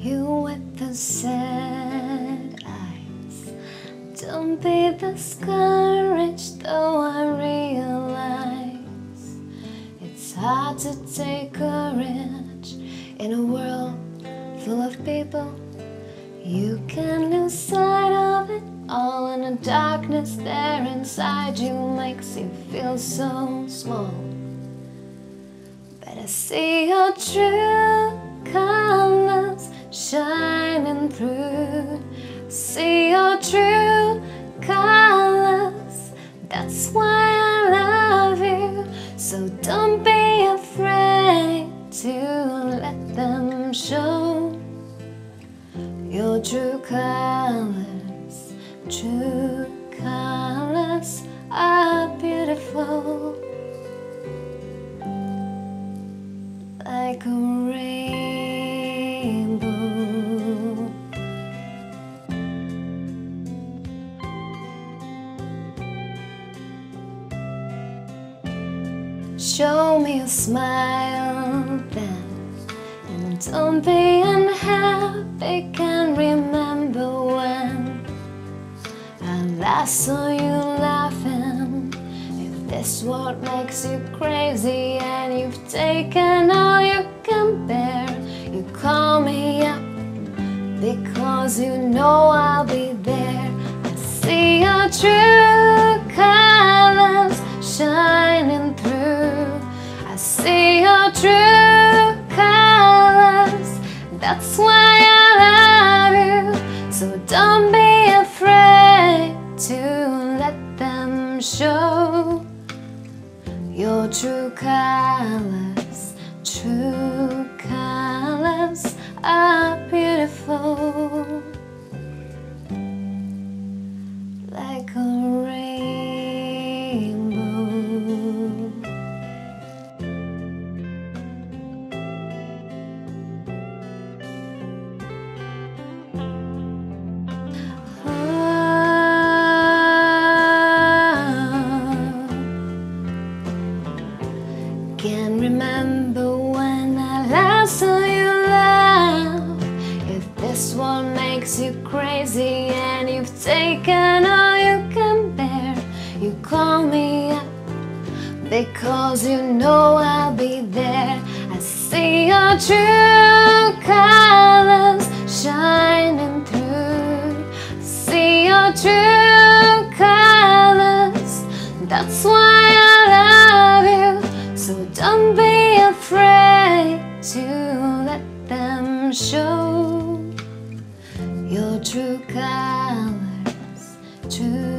You with the sad eyes. Don't be discouraged, though I realize it's hard to take courage in a world full of people. You can lose sight of it all, and the darkness there inside you makes you feel so small. But I see your true colors shining through. See your true colors, that's why I love you. So don't be afraid to let them show your true colors. True colors are beautiful, like a rainbow. Show me a smile then, and don't be unhappy. Can't remember when I last saw you laughing. If this what makes you crazy and you've taken all you can bear, you call me up because you know I'll be there. I see your true colors shining through. I see your true colors, that's why I love you. So don't be afraid to let them show your true colors. True colors are beautiful, like a rainbow. Can't remember when I last saw you laugh. If this one makes you crazy and you've taken all you can bear, you call me up because you know I'll be there. I see your true colors shining through. See your true colors, that's why I love you. So don't be afraid to let them show your true colors. True